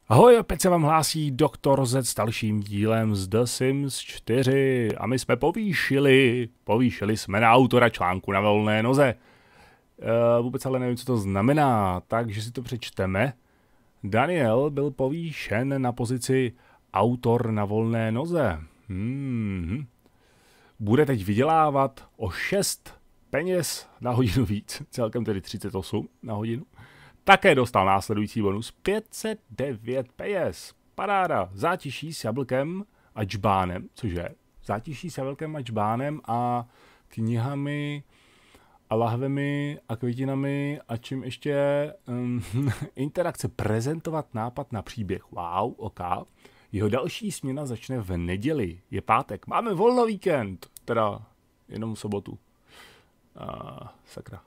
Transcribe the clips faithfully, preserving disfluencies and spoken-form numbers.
Ahoj, opět se vám hlásí doktor Z s dalším dílem z The Sims čtyři a my jsme povýšili, povýšili jsme na autora článku Na volné noze. E, vůbec ale nevím, co to znamená, takže si to přečteme. Daniel byl povýšen na pozici autor Na volné noze. Hmm. Bude teď vydělávat o šest peněz na hodinu víc, celkem tedy třicet osm na hodinu. Také dostal následující bonus pět set devět peněz. Paráda. Zátiší s jablkem a džbánem, cože? Zátiší s jablkem a džbánem a knihami a lahvemi a květinami a čím ještě um, interakce, prezentovat nápad na příběh. Wow, ok. Jeho další směna začne v neděli. Je pátek. Máme volno víkend. Teda jenom v sobotu. Uh, sakra.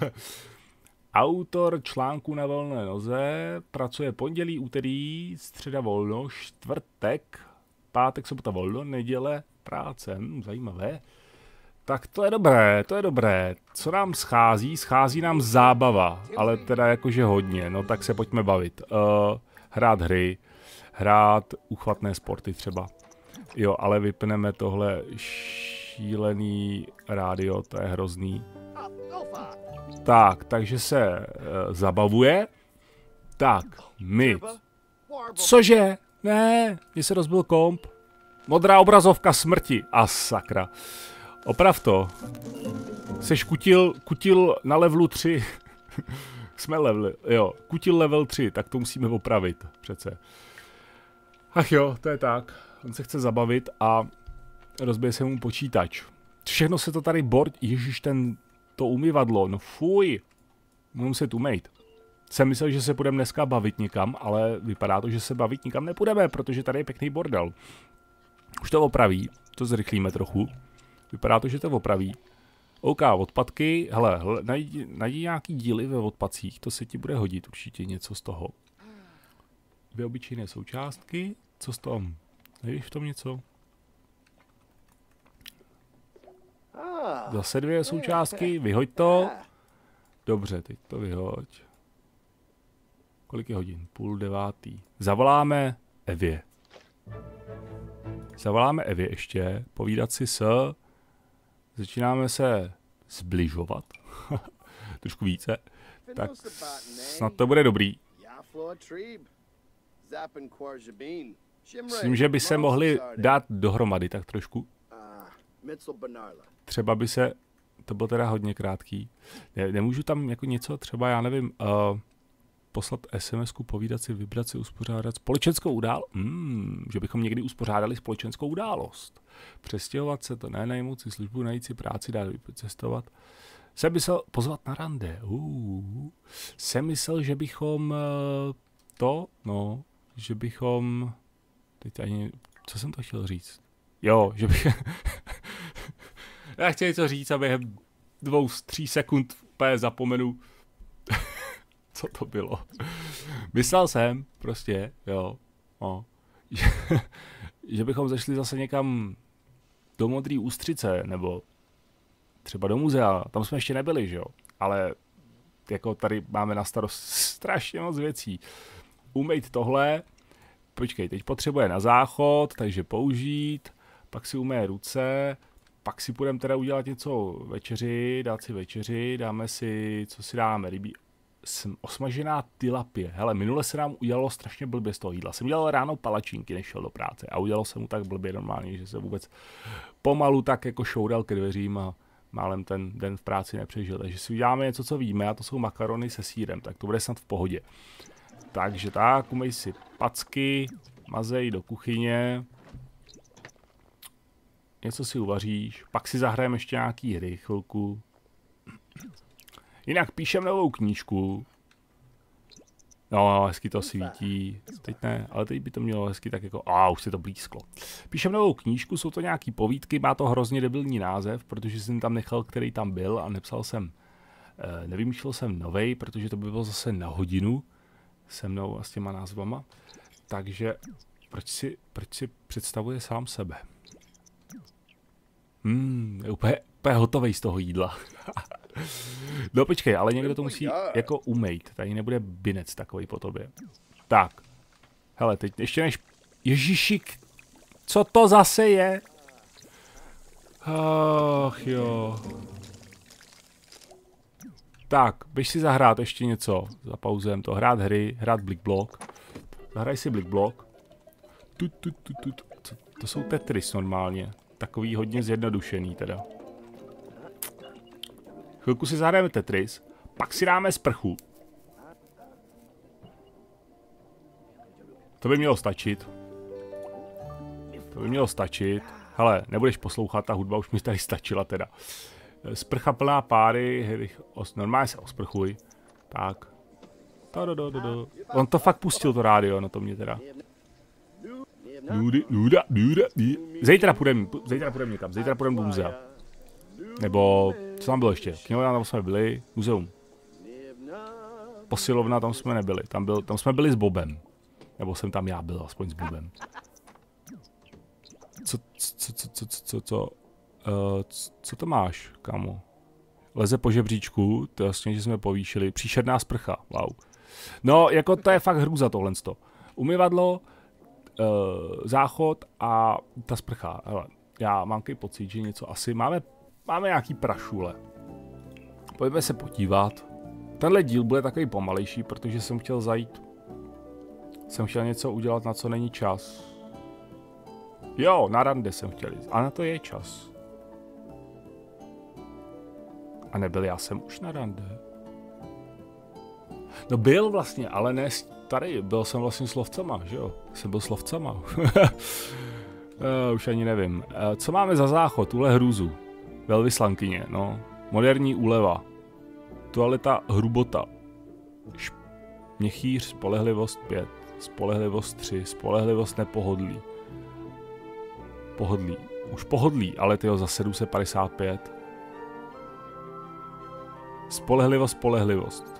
Autor článku Na volné noze pracuje pondělí, úterý, středa volno, čtvrtek, pátek, sobota volno, neděle práce. Hm, zajímavé. Tak to je dobré, to je dobré. Co nám schází? Schází nám zábava, ale teda jakože hodně. No tak se pojďme bavit. Uh, hrát hry, hrát uchvatné sporty třeba. Jo, ale vypneme tohle šílený rádio, to je hrozný. Tak, takže se e, zabavuje. Tak, my. Cože? Ne, mně se rozbil komp. Modrá obrazovka smrti. A sakra. Oprav to. Seš kutil, kutil na levelu tři. Jsme level, jo. Kutil level tři, tak to musíme opravit přece. Ach jo, to je tak. On se chce zabavit a rozbije se mu počítač. Všechno se to tady bord... Ježiš, ten... To umyvadlo, no fuj, můžu muset umýt. Jsem myslel, že se půjdeme dneska bavit někam, ale vypadá to, že se bavit nikam nepůjdeme, protože tady je pěkný bordel. Už to opraví, to zrychlíme trochu. Vypadá to, že to opraví. OK, odpadky, hele, hele najdi, najdi nějaký díly ve odpadcích, to se ti bude hodit určitě něco z toho. Dvě obyčejné součástky, co z toho? Nevíš v tom něco? Zase dvě součástky, vyhoď to. Dobře, teď to vyhoď. Kolik je hodin? Půl devátý. Zavoláme Evě. Zavoláme Evě ještě, povídat si s... Začínáme se zbližovat. Trošku více. Tak snad to bude dobrý. Myslím, že by se mohli dát dohromady tak trošku. Třeba by se, to bylo teda hodně krátký, ne, nemůžu tam jako něco, třeba já nevím, uh, poslat es em esku, povídat si, vybrat si, uspořádat společenskou událost, hmm, že bychom někdy uspořádali společenskou událost, přestěhovat se to, ne, najmout si službu, najít si práci, dát cestovat, jsem myslel, pozvat na rande, uh, jsem myslel, že bychom uh, to, no, že bychom, teď ani, co jsem to chtěl říct, jo, že bych... Já chci něco říct a během dvou, tří sekund úplně zapomenu, co to bylo. Myslel jsem prostě, jo, no, že, že bychom zašli zase někam do Modrý Ústřice, nebo třeba do muzea, tam jsme ještě nebyli, že jo, ale jako tady máme na starost strašně moc věcí. Umýt tohle, počkej, teď potřebuje na záchod, takže použít, pak si umyje ruce, pak si půjdeme teda udělat něco večeři, dát si večeři, dáme si, co si dáme, rybí, osmažená tilapie. Hele, minule se nám udělalo strašně blbě z toho jídla. Jsem dělal ráno palačinky, než šel do práce a udělalo se mu tak blbě normálně, že se vůbec pomalu tak jako šoudal ke dveřím a málem ten den v práci nepřežil. Takže si uděláme něco, co víme, a to jsou makarony se sýrem, tak to bude snad v pohodě. Takže tak, umej si packy, mazej do kuchyně, něco si uvaříš, pak si zahrajeme ještě nějaký hry chvilku. Jinak píšem novou knížku. No, hezky to svítí. Teď ne, ale teď by to mělo hezky tak jako, a už se to blízko. Píšem novou knížku, jsou to nějaký povídky, má to hrozně debilní název, protože jsem tam nechal, který tam byl a nepsal jsem, eh, nevymýšlel jsem novej, protože to by bylo zase na hodinu se mnou a s těma názvama. Takže proč si, proč si představuje sám sebe? Hmm, je úplně, úplně hotovej z toho jídla. No počkej, ale někdo to musí jako umejt. Tady nebude binec takový po tobě. Tak. Hele, teď ještě než... Ježišik, co to zase je? Ach jo. Tak, běž si zahrát ještě něco. Zapauzujeme to. Hrát hry, hrát Blickblock. Zahraj si Blickblock. Tu, tu, tu, tu, tu. To jsou Tetris normálně. Takový hodně zjednodušený teda. Chvilku si zahrajeme Tetris. Pak si dáme sprchu. To by mělo stačit. To by mělo stačit. Hele, nebudeš poslouchat, ta hudba už mi tady stačila teda. Sprcha plná páry, normálně se osprchuj. Tak. On to fakt pustil to rádio, no to mě teda. Zítra půjdeme, zítra půjdeme někam, zítra půjdeme do muzea. Nebo, co tam bylo ještě? Knihovna, tam jsme byli, muzeum. Posilovna, tam jsme nebyli, tam, byl, tam jsme byli s Bobem. Nebo jsem tam já byl, aspoň s Bobem. Co, co, co, co, co, co, co, uh, co to máš, kámo? Leze po žebříčku, to jasně, že jsme povýšili. Příšerná sprcha, wow. No, jako to je fakt hrůza tohleto. Umyvadlo, uh, záchod a ta sprcha. Hele, já mám takový pocit, že něco asi máme, máme nějaký prašule. Pojďme se podívat. Tenhle díl bude takový pomalejší, protože jsem chtěl zajít. Jsem chtěl něco udělat, na co není čas. Jo, na rande jsem chtěl jít. A na to je čas. A nebyl já jsem už na rande. No byl vlastně, ale ne tady. Byl jsem vlastně s lovcama, že jo? Jsem byl s lovcama. uh, už ani nevím. Uh, co máme za záchod? Tuhle hrůzu. Velvyslankyně, no. Moderní úleva. Toaleta hrubota. Š- Měchýř, spolehlivost pět. Spolehlivost tři. Spolehlivost nepohodlí. Pohodlí. Už pohodlí, ale tyjo za sedm set padesát pět. Spolehlivost, spolehlivost.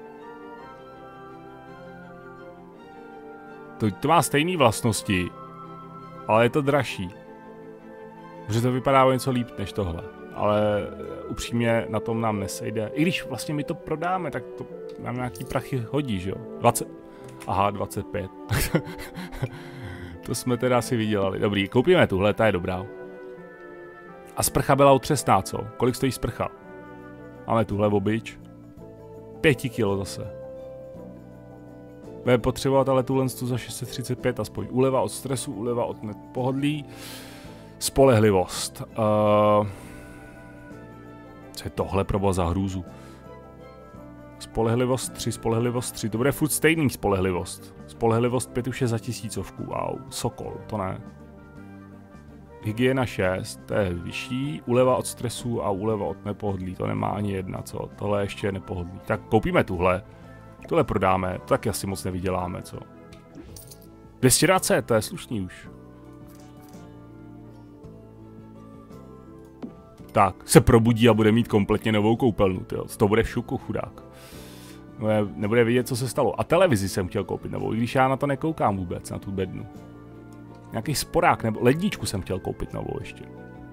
To, to má stejné vlastnosti, ale je to dražší. Protože to vypadá o něco líp než tohle. Ale upřímně na tom nám nesejde. I když vlastně my to prodáme, tak to nám nějaký prachy hodí, že jo? dvacet. Aha, dvacet pět. To jsme teda asi vydělali. Dobrý, koupíme tuhle, ta je dobrá. A sprcha byla otřesná, co? Kolik stojí sprcha? Máme tuhle obyč. Pěti kilo zase. Budeme potřebovat ale tuhle za šest set třicet pět aspoň. Úleva od stresu, úleva od pohodlí. Spolehlivost. Uh, co je tohle pro za hrůzu? Spolehlivost tři, spolehlivost tři. To bude furt stejný spolehlivost. Spolehlivost pět už je za tisícovku. Wow, Sokol, to ne. Hygiena šest, to je vyšší. Úleva od stresu a úleva od nepohodlí. To nemá ani jedna, co? Tohle ještě je nepohodlí. Tak koupíme tuhle. Tohle prodáme. To taky asi moc nevyděláme, co? dvě stě dvacet, to je slušný už. Tak, se probudí a bude mít kompletně novou koupelnu, tyjo. To bude v šuku, chudák. Nebude vidět, co se stalo. A televizi jsem chtěl koupit novou, i když já na to nekoukám vůbec, na tu bednu. Nějaký sporák nebo ledničku jsem chtěl koupit novou ještě.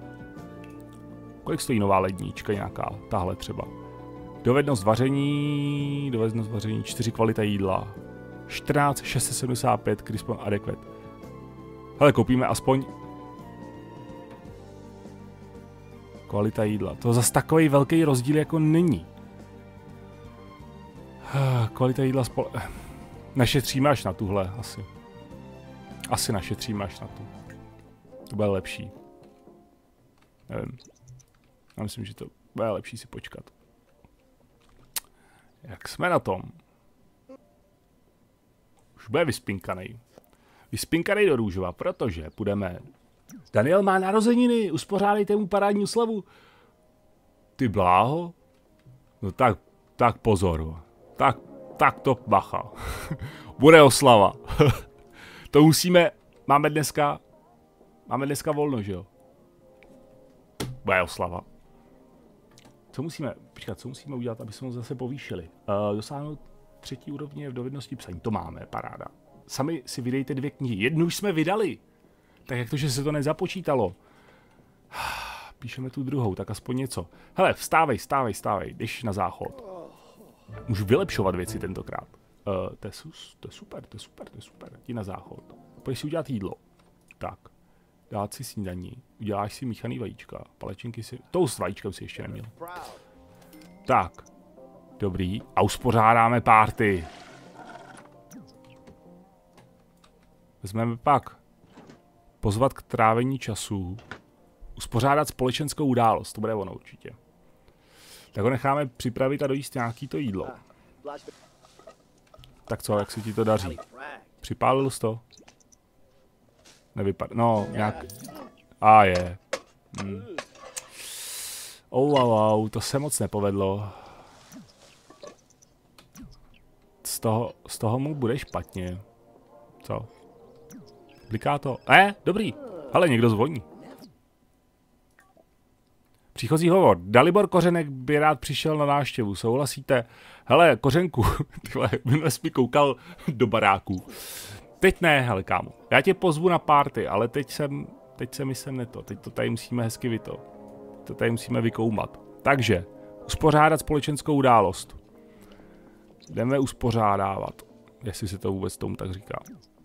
Kolik stojí nová lednička nějaká? Tahle třeba. Dovednost vaření, dovednost vaření, čtyři kvalita jídla. čtrnáct šest set sedmdesát pět, Crispon Adequate. Hele, koupíme aspoň kvalita jídla. To zase takový velký rozdíl jako není. Kvalita jídla spole... Našetříme až na tuhle, asi. Asi našetříme až na tu. To bude lepší. Nevím. Já myslím, že to bude lepší si počkat. Jak jsme na tom? Už bude vyspinkanej. Vyspinkanej do Růžova, protože půjdeme... Daniel má narozeniny, uspořádejte mu parádní oslavu. Ty bláho? No tak, tak pozor. Tak, tak to bacha. Bude oslava. To musíme, máme dneska, máme dneska volno, že jo? Bude oslava. Co musíme, počkat, co musíme udělat, aby jsme ho zase povýšili? Uh, dosáhnout třetí úrovně v dovednosti psaní, to máme, paráda. Sami si vydejte dvě knihy, jednu už jsme vydali. Tak jak to, že se to nezapočítalo? Píšeme tu druhou, tak aspoň něco. Hele, vstávej, vstávej, vstávej, jdeš na záchod. Můžu vylepšovat věci tentokrát. Uh, to, je, to je super, to je super, to je super. Jdi na záchod. Pojď si udělat jídlo. Tak. Dát si snídaní. Uděláš si míchaný vajíčka. Palečinky si... Tou s vajíčkem si ještě neměl. Tak. Dobrý. A uspořádáme párty. Vezmeme pak pozvat k trávení času. Uspořádat společenskou událost. To bude ono určitě. Tak ho necháme připravit a dojíst nějaký to jídlo. Tak co, jak se ti to daří? Připálil jsi to? Nevypadá. No, nějak... A je. Hmm. Oh, wow, wow, to se moc nepovedlo. Z toho, z toho mu bude špatně. Co? Bliká to? Eh, dobrý. Hele, někdo zvoní. Příchozí hovor. Dalibor Kořenek by rád přišel na návštěvu. Souhlasíte? Hele, Kořenku, tyhle, minule jsi mi koukal do baráků. Teď ne, hele, kámo. Já tě pozvu na party, ale teď jsem, teď se mi sem neto. Teď to tady musíme hezky vyto. To tady musíme vykoumat. Takže, uspořádat společenskou událost. Jdeme uspořádávat. Jestli se to vůbec tomu tak říká.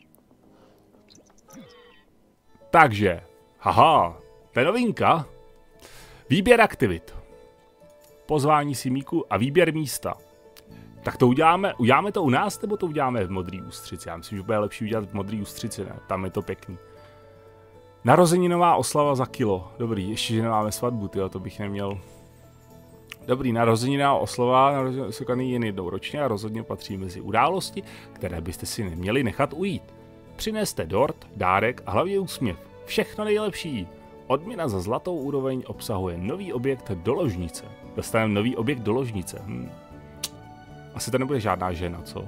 Takže, haha, to je novinka. Výběr aktivit. Pozvání simíku a výběr místa. Tak to uděláme, uděláme to u nás, nebo to uděláme v Modrý Ústřici? Já myslím, že bude lepší udělat v Modrý Ústřici, ne? Tam je to pěkný. Narozeninová oslava za kilo. Dobrý, ještě, že nemáme svatbu, tyjo, to bych neměl. Dobrý, narozeninová oslava, narozeninová jen jednou ročně a rozhodně patří mezi události, které byste si neměli nechat ujít. Přineste dort, dárek a hlavně úsměv. Všechno nejlepší. Odměna za zlatou úroveň obsahuje nový objekt do ložnice. Dostaneme nový objekt do ložnice. Hm. Asi to nebude žádná žena, co?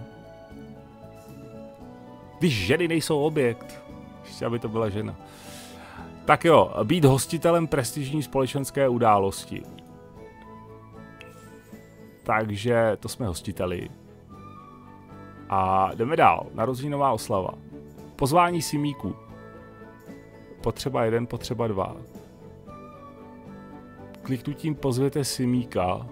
Když ženy nejsou objekt. Ještě aby to byla žena. Tak jo, být hostitelem prestižní společenské události. Takže to jsme hostiteli. A jdeme dál. Narozeninová oslava. Pozvání simíků. Potřeba jeden, potřeba dva. Kliknutím pozvěte simíka.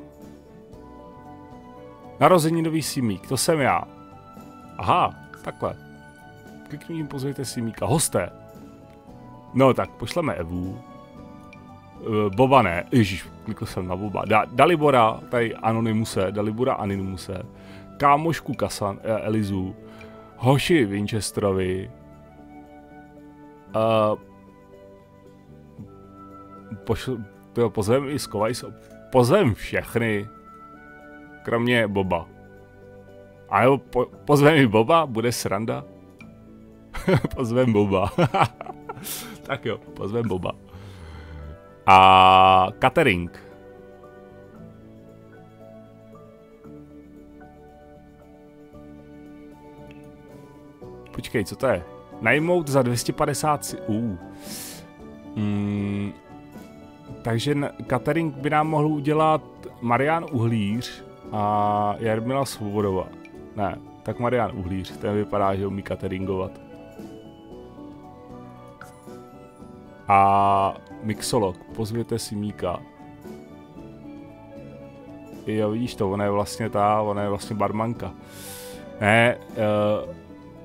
Narozeninový simík, to jsem já. Aha, takhle. Kliknutím pozvěte simíka. Hosté. No tak, pošleme Evu. Boba ne, ježiš, klikl jsem na Boba. Da, Dalibora, tady Anonymuse, Dalibora Anonymuse. Kámošku Kasan, eh, Elizu. Hoši Winchesterovi. Uh, pošl, tyjo, pozvem i skovaj, pozvem všechny, kromě Boba. A jo, po, pozvem i Boba, bude sranda. Pozvem Boba. Tak jo, pozvem Boba. A catering. Počkej, co to je? Najmout za dvě stě padesát si... Uh. Mm, takže catering by nám mohl udělat Marián Uhlíř a Jarmila Svobodova. Ne, tak Marián Uhlíř, ten vypadá, že umí cateringovat. A mixolog, pozvěte si Míka. Jo, vidíš to, ona je vlastně ta, ona je vlastně barmanka. Ne, uh,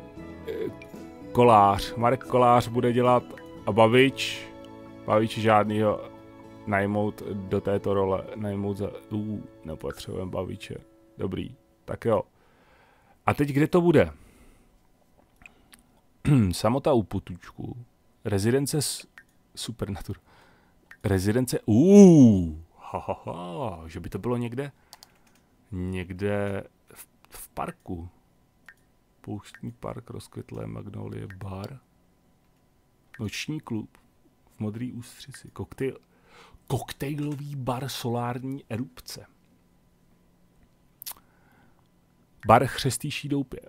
Kolář, Marek Kolář bude dělat a Babič, Babič žádnýho najmout do této role, najmout za, uh, nepotřebujeme Babiče, dobrý, tak jo. A teď kde to bude? Samota u Putučku, rezidence s Supernatur, rezidence, uh, ha, ha, ha, že by to bylo někde, někde v, v parku. Pouštní park, rozkvětlé magnolie, bar, noční klub v Modrý Ústřici, koktejl, koktejlový bar solární erupce, bar Chřestýší doupě.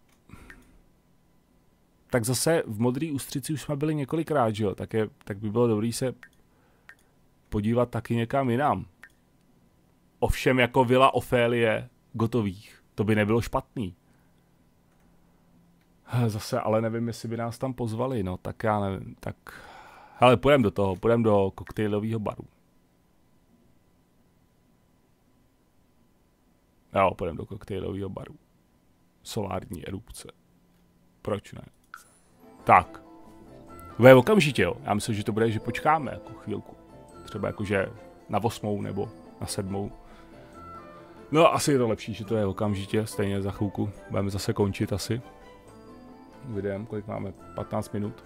Tak zase v Modrý Ústřici už jsme byli několikrát, že jo, tak, je, tak by bylo dobré se podívat taky někam jinam. Ovšem jako vila Ofélie Gotových, to by nebylo špatný. Zase, ale nevím, jestli by nás tam pozvali, no, tak já nevím, tak... Hele, půjdem do toho, půjdem do koktejlového baru. Jo, půjdem do koktejlového baru. Solární erupce. Proč ne? Tak. Bude okamžitě, jo. Já myslím, že to bude, že počkáme jako chvílku. Třeba jakože na osmou nebo na sedmou. No asi je to lepší, že to je okamžitě, stejně za chvilku. Budeme zase končit asi. Videem, kolik máme? patnáct minut.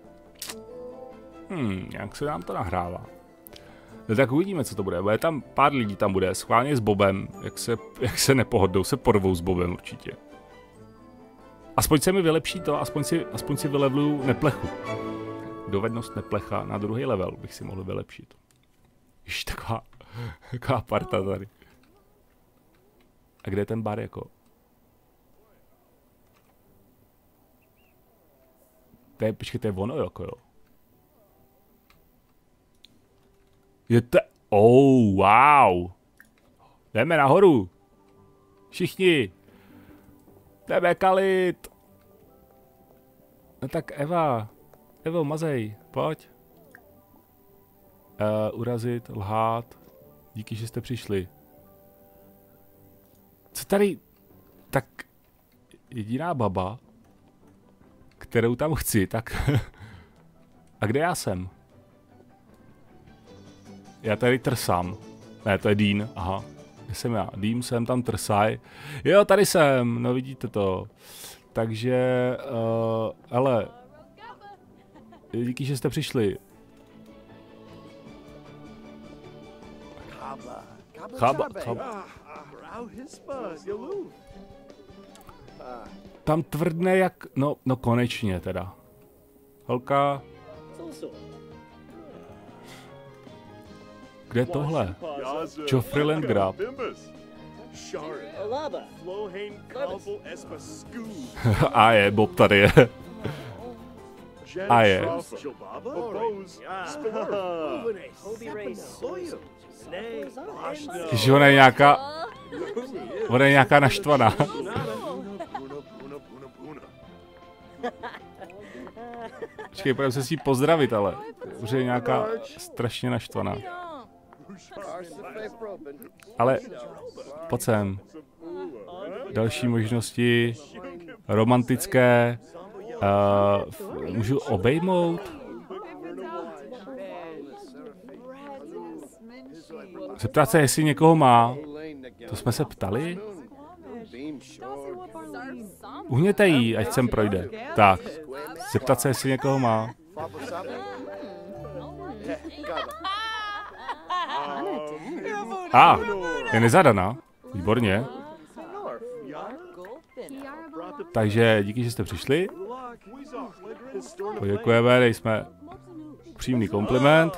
Hmm, jak se nám to nahrává. No tak uvidíme, co to bude. Bude tam pár lidí tam bude, schválně s Bobem. Jak se, jak se nepohodnou, se porvou s Bobem určitě. Aspoň se mi vylepší to, aspoň si, aspoň si vylevluju neplechu. Dovednost neplecha na druhý level bych si mohl vylepšit. Ježiš, taková, taková parta tady. A kde je ten bar jako? To je, počkej, to je ono jako jo. Je to... Oh, wow. Jdeme nahoru. Všichni. Jdeme kalit. No tak Eva. Evo, mazej, pojď. Uh, urazit, lhát. Díky, že jste přišli. Co tady? Tak jediná baba, kterou tam chci, tak... A kde já jsem? Já tady trsám. Ne, to je Dean, aha. Kde jsem já? Dean jsem tam trsaj. Jo, tady jsem, no vidíte to. Takže, uh, hele. Díky, že jste přišli. Chába, chába. Tam tvrdne jak, no, no konečně teda. Holka. Kde je tohle? Joffrey Landgraf. A je, Bob tady je. A je. Když ona je nějaká... Ona je nějaká naštvaná. Počkej, pojďme se s ní pozdravit, ale už je nějaká strašně naštvaná. Ale pojď sem. Další možnosti. Romantické. Uh, můžu obejmout? Zeptat se, jestli někoho má. To jsme se ptali? Uhněte jí, ať sem projde. Tak. Zeptat se, jestli někoho má. A, ah, je nezadaná. Výborně. Takže díky, že jste přišli. Poděkujeme, dej jsme příjemný kompliment.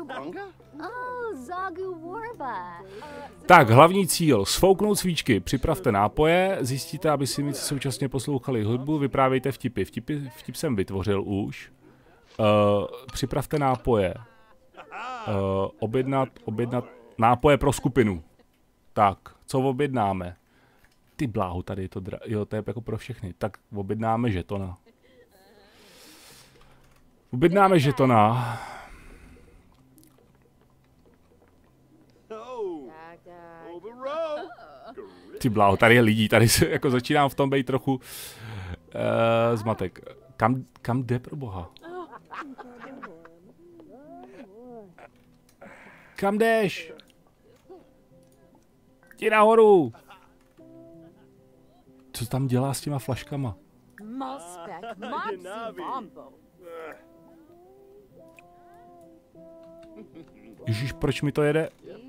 Tak, hlavní cíl. Sfouknout svíčky, připravte nápoje, zjistíte, aby si mi současně poslouchali hudbu, vyprávějte vtipy. Vtipy vtip jsem vytvořil už. Uh, připravte nápoje. Uh, objednat, objednat nápoje pro skupinu. Tak, co objednáme? Ty bláhu, tady je to dra... Jo, to je jako pro všechny. Tak objednáme žetona. Objednáme žetona. Ty bláho, tady je lidí, tady se jako začínám v tom být trochu uh, zmatek. Kam, kam jde pro boha? Kam jdeš? Jdi nahoru! Co tam dělá s těma flaškama? Ježíš, proč mi to jede?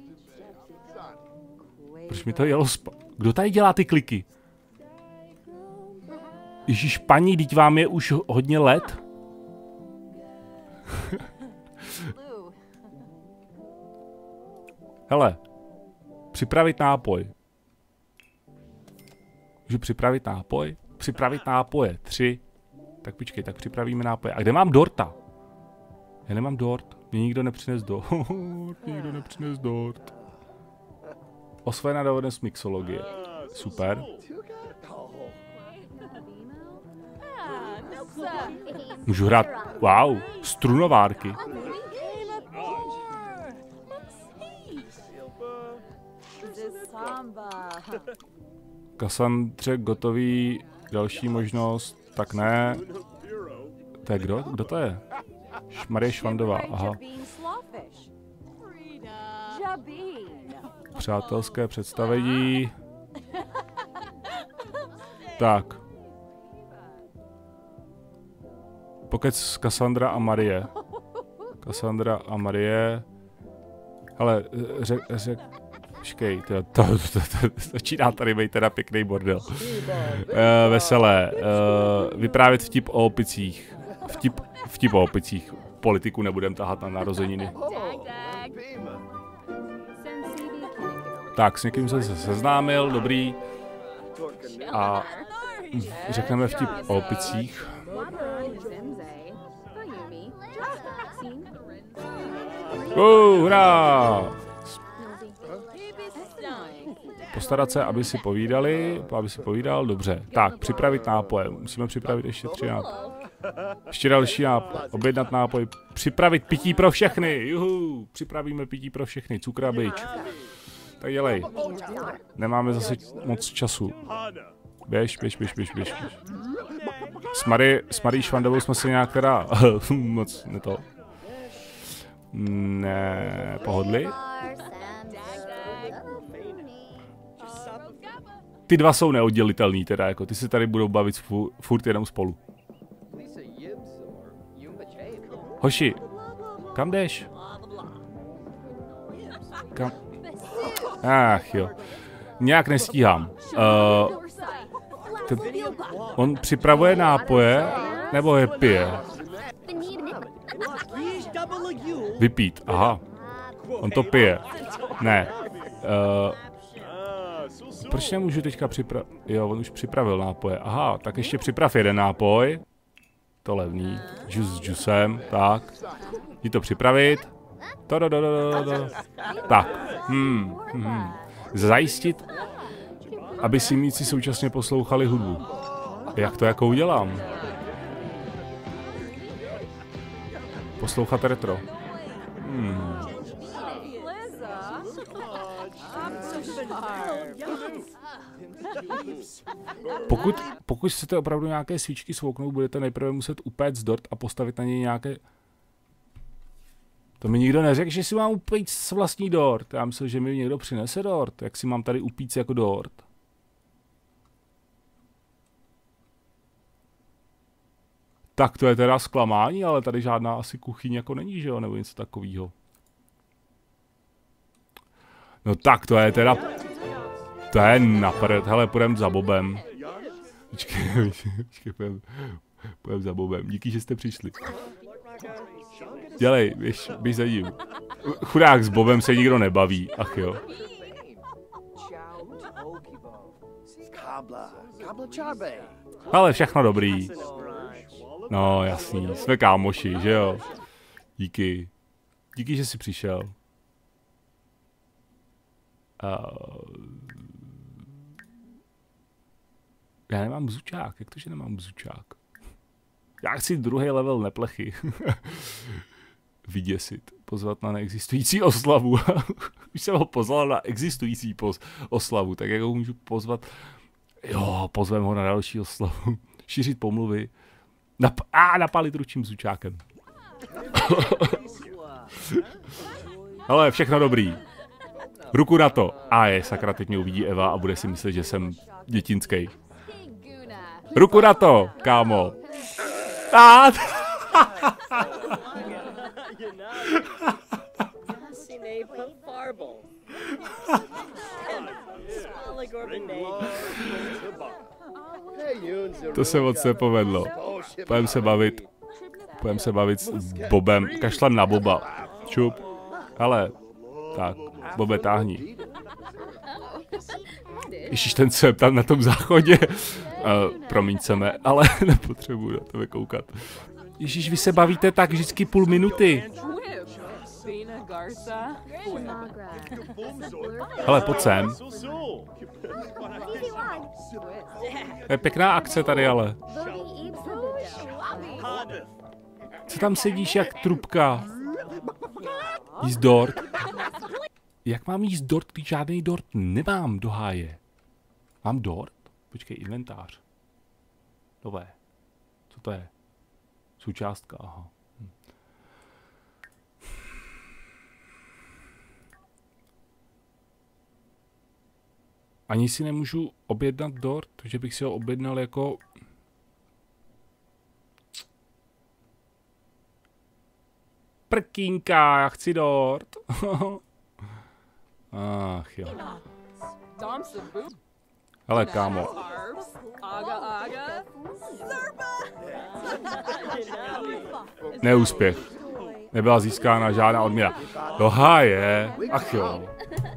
Proč mi to jelo spa... Kdo tady dělá ty kliky? Ježíš, paní, teď vám je už hodně let? Hele, připravit nápoj. Můžu připravit nápoj? Připravit nápoje. Tři. Tak počkej, tak připravíme nápoje. A kde mám dorta? Já nemám dort. Mě nikdo nepřines dort. Nikdo nepřines dort. Osvojená dovednost mixologie. Super. Můžu hrát, wow, strunovárky. Kassandře gotový další možnost, tak ne. To je kdo? Kdo to je? Marie Švandová, aha. Přátelské představení. Tak. Pokec Kassandra a Marie. Kassandra a Marie. Hele, řek, řek, počkej, to, to, to, to, to začíná tady být teda pěkný bordel. Uh, veselé. Uh, vyprávět vtip o opicích. Vtip, vtip o opicích. Politiku nebudem tahat na narozeniny. Tak, s někým jsem se seznámil, dobrý. A řekneme vtip o opicích. Uh, hurá! Postarat se, aby si povídali, aby si povídal, dobře. Tak, připravit nápoje. Musíme připravit ještě tři nápoje. Ještě další nápoj. Objednat nápoj. Připravit pití pro všechny. Juhu, připravíme pití pro všechny. Cukr a bič. Tak dělej. Nemáme zase moc času. Běž, běž, běž, běž, běž. S Marí, s Marí Švandovou jsme si nějak teda moc ne to. Ne, pohodli. Ty dva jsou neoddělitelný teda, jako ty se tady budou bavit fu, furt jenom spolu. Hoši, kam jdeš? Kam? Ach jo. Nějak nestíhám. Uh, ten, on připravuje nápoje, nebo je pije? Vypít, aha. On to pije. Ne. Uh, proč nemůžu teďka připravit? Jo, on už připravil nápoje. Aha, tak ještě připrav jeden nápoj. To levný. Džus s džusem, tak. Jdi to připravit. To, do, do, do, do, do. Tak. Hmm, hmm. Zajistit, aby si míci současně poslouchali hudbu. Jak to jako udělám? Poslouchat retro. Hmm. Pokud, pokud chcete opravdu nějaké svíčky svouknout, budete nejprve muset upéct dort a postavit na něj nějaké... To mi nikdo neřekl, že si mám upéct vlastní dort. Já myslím, že mi někdo přinese dort. Jak si mám tady upít jako dort? Tak to je teda zklamání, ale tady žádná asi kuchyň jako není, že jo? Nebo něco takového. No tak to je teda... To je naprd. Hele, půjdem za Bobem. Počkej, počkej, půjdem, půjdem za Bobem. Díky, že jste přišli. Dělej, běž, běž za ním. Chudák s Bobem se nikdo nebaví. Ach jo. Ale všechno dobrý. No jasný, jsme kámoši, že jo. Díky. Díky, že jsi přišel. Uh... Já nemám bzučák, jak to, že nemám bzučák? Já chci druhý level neplechy. Vyděsit, pozvat na neexistující oslavu. Už jsem ho pozval na existující oslavu, tak jak ho můžu pozvat? Jo, pozvem ho na další oslavu. Šířit pomluvy. Nap a napálit ručím bzučákem. Ale všechno dobrý. Ruku na to. A je, sakra, teď mě uvidí Eva a bude si myslet, že jsem dětinský. Ruku na to, kámo. A to se moc nepovedlo. Půjdem se bavit. Půjdem se bavit s Bobem. Kašlan na Boba. Čup. Ale, tak, Bobe, táhni. Ježíš, ten se tam na tom záchodě. Uh, promiň se me, ale nepotřebuji na to vykoukat. Ježíš, vy se bavíte tak vždycky půl minuty. Hele, pojď sem. Je pěkná akce tady, ale. Co tam sedíš jak trubka? Jíst dort. Jak mám jíst dort, když žádný dort nemám do háje? Mám dort? Počkej, inventář. Nové. Co to je? Součástka, aha. Hm. Ani si nemůžu objednat dort, že bych si ho objednal jako... Prkínka, já chci dort. Ach jo. Hele, kámo. Neúspěch. Nebyla získána žádná odměna. Do háje. Ach jo.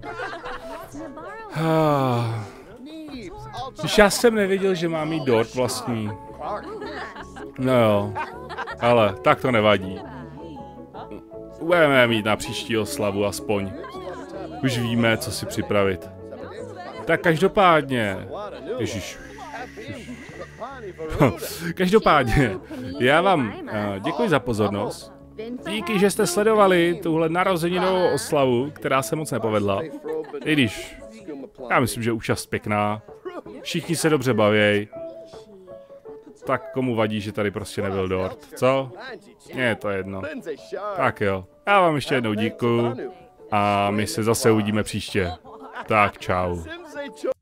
Když já jsem nevěděl, že mám mít dort vlastní. No jo. Ale tak to nevadí. Budeme mít na příští oslavu aspoň. Už víme, co si připravit. Tak každopádně. Ježiš. Každopádně, já vám uh, děkuji za pozornost. Díky, že jste sledovali tuhle narozeninovou oslavu, která se moc nepovedla. I když, já myslím, že účast pěkná. Všichni se dobře baví. Tak komu vadí, že tady prostě nebyl dort, co? Mně je to jedno. Tak jo, já vám ještě jednou děkuju a my se zase uvidíme příště. Tak čau.